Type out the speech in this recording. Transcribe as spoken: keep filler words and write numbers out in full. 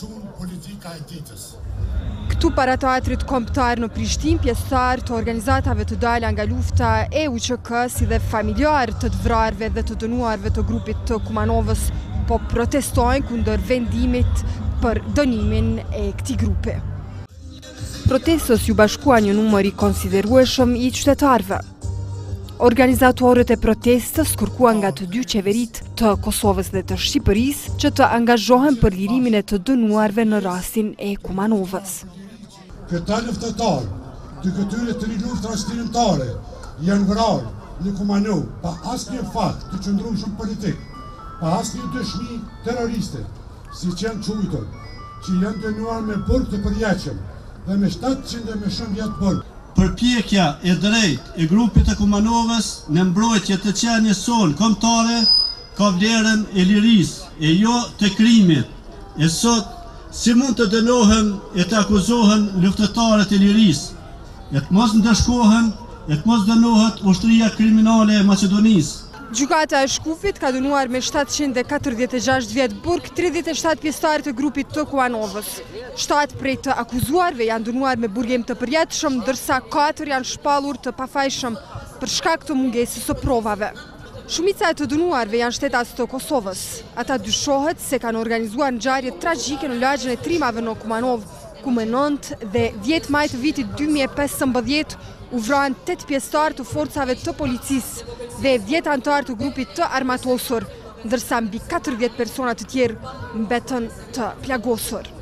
qunë politika e ditës. Këtu para teatrit kombëtar në Prishtinë, pjesëtar të organizatave të dalë nga lufta e U Q K, si dhe familjarë të të vrarve dhe të dënuarve të grupit të Kumanovës, po protestojnë kundër vendimit për dënimin e këtij grupi. Protestës ju bashkua një numër i konsiderueshëm i qytetarëve. Organizatorët e protestës kërkuan nga të dy qeverit të Kosovës dhe të Shqipërisë që të angazhohen për lirimin e të dënuarve në rastin e Kumanovës. Këta luftëtarë të këtyre të një luftë rastërimtare janë vrarë në Kumanov pa asnjë fakt të qëndrueshëm politik, pa asnjë dëshmi terroriste, siç janë quajtur, që janë dënuar me burg të përjaqëm dhe me shtatëqind e me shumë vjet burg. Përpjekja e drejtë e grupit të Kumanovës në mbrojtje të qenies sonë kombëtare ka vlerën e lirisë e jo të krimit. E sot si mund të dënohen e të akuzohen luftëtarët e lirisë, e të mos ndëshkohen, e të mos dënohet ushtria kriminale e Maqedonisë. Gjykata e Shkufit ka dënuar me shtatëqind e katërdhjetë e gjashtë vjet burg tridhjetë e shtatë pjesëtarë të grupit të Kumanovës. shtatë prej të akuzuarve janë dënuar me burgim të përjetshëm, ndërsa katër janë shpallur të pafajshëm për shkak të mungesës së provave. Shumica e të dënuarve janë shtetas të Kosovës. Ata dyshohet se kanë organizuar ngjarje tragjike në lagjën e trimave në Kumanov, ku më nëntë dhe dhjetë maj të vitit dy mijë e pesëmbëdhjetë u vranë tetë pjesëtar të forcave të policisë dhe dhjetë anëtar të grupit të armatosur, ndërsa mbi katërdhjetë persona të tjerë mbetën të plagosur.